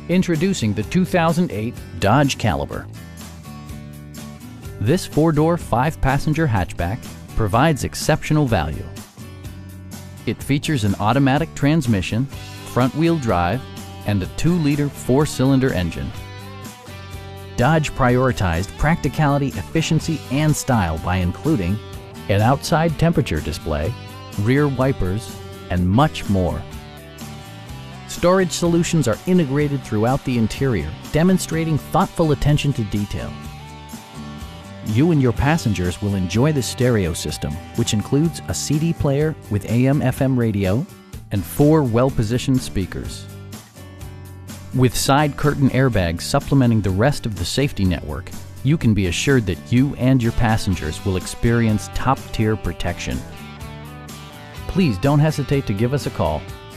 Introducing the 2008 Dodge Caliber. This four-door, five-passenger hatchback provides exceptional value. It features an automatic transmission, front-wheel drive, and a 2-liter four-cylinder engine. Dodge prioritized practicality, efficiency, and style by including an outside temperature display, rear wipers, and much more. Storage solutions are integrated throughout the interior, demonstrating thoughtful attention to detail. You and your passengers will enjoy the stereo system, which includes a CD player with AM/FM radio and 4 well-positioned speakers. With side curtain airbags supplementing the rest of the safety network, you can be assured that you and your passengers will experience top-tier protection. Please don't hesitate to give us a call.